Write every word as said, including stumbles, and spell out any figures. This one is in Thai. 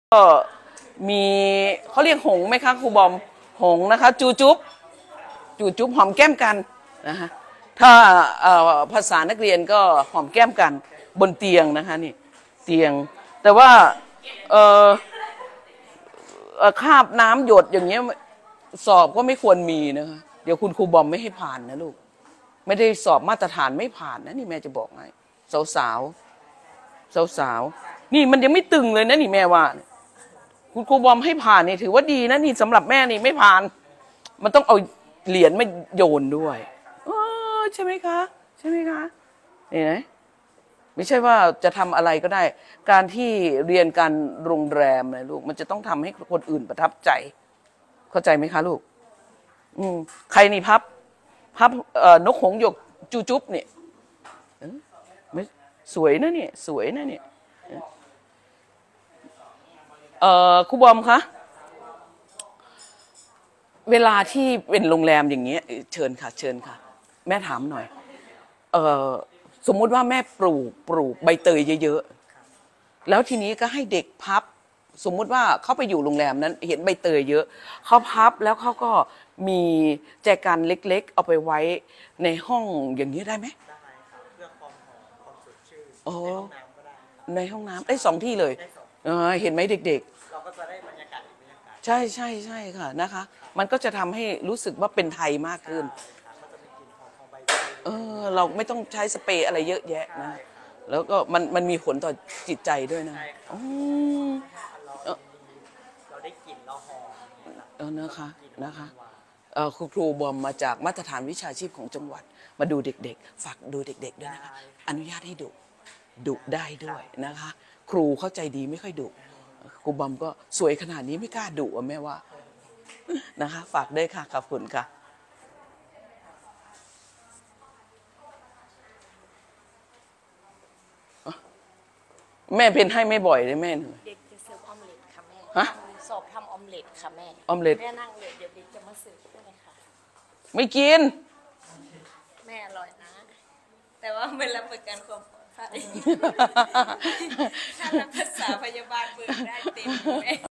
ก็มีเขาเรียกหงไหมคะครูบอมหงนะคะจูจุ๊บจูจุ๊บหอมแก้มกันนะคะถ้าภาษานักเรียนก็หอมแก้มกันบนเตียงนะคะนี่เตียงแต่ว่าเอ่อคราบน้ำหยดอย่างเงี้ยสอบก็ไม่ควรมีนะคะเดี๋ยวคุณครูบอมไม่ให้ผ่านนะลูกไม่ได้สอบมาตรฐานไม่ผ่านนะนี่แม่จะบอกให้สาวสาวสาวสาวนี่มันยังไม่ตึงเลยนะนี่แม่ว่าคุณครูบอมให้ผ่านนี่ถือว่าดีนะนี่สำหรับแม่นี่ไม่ผ่านมันต้องเอาเหรียญมาโยนด้วยเออใช่ไหมคะใช่ไหมคะนี่นะไม่ใช่ว่าจะทำอะไรก็ได้การที่เรียนการโรงแรมนะลูกมันจะต้องทำให้คนอื่นประทับใจเข้าใจไหมคะลูกอืมใครนี่พับพับเอ่อนกหงส์หยกจูจุ๊บเนี่ยไม่สวยนะเนี่ยสวยนะเนี่ยเอ่อครูบอมคะเวลาที่เป็นโรงแรมอย่างเงี้ยเชิญค่ะเชิญค่ะแม่ถามหน่อยเอ่อสมมุติว่าแม่ปลูกปลูกใบเตยเยอะๆแล้วทีนี้ก็ให้เด็กพับสมมุติว่าเขาไปอยู่โรงแรมนั้นเห็นใบเตยเยอะเขาพับแล้วเขาก็มีแจกันเล็กๆเอาไปไว้ในห้องอย่างนี้ได้ไหมได้ครับเพื่อความหอมความสดชื่นในห้องน้ำก็ได้ในห้องน้ำได้สองที่เลยเห็นไหมเด็กๆเราก็จะได้บรรยากาศบรรยากาศใช่ใช่ใช่ค่ะนะคะมันก็จะทำให้รู้สึกว่าเป็นไทยมากขึ้นเออเราไม่ต้องใช้สเปรย์อะไรเยอะแยะนะแล้วก็มันมันมีผลต่อจิตใจด้วยนะอ๋อเราได้กลิ่นเราหอมเออนะคะนะคะครูครูบอมมาจากมาตรฐานวิชาชีพของจังหวัดมาดูเด็กๆฝากดูเด็กๆด้วยนะคะอนุญาตให้ดุดุได้ด้วยนะคะครูเข้าใจดีไม่ค่อยดุครูบอมก็สวยขนาดนี้ไม่กล้าดุอ่ะแม่ว่านะคะฝากด้วยค่ะขอบคุณค่ะแม่เป็นให้ไม่บ่อยเลยแม่เด็กจะเสิร์ฟออมเล็ตค่ะแม่ฮะสอบทำออมเล็ตค่ะแม่ออมเล็ตแม่นั่งเลยเดี๋ยวเด็กจะมาเสิร์ฟด้วยค่ะไม่กินแม่อร่อยนะแต่ว่าไม่รับประกันความปลอดภัยถ้ารับภาษาพยาบาลเบิกได้เต็มแม่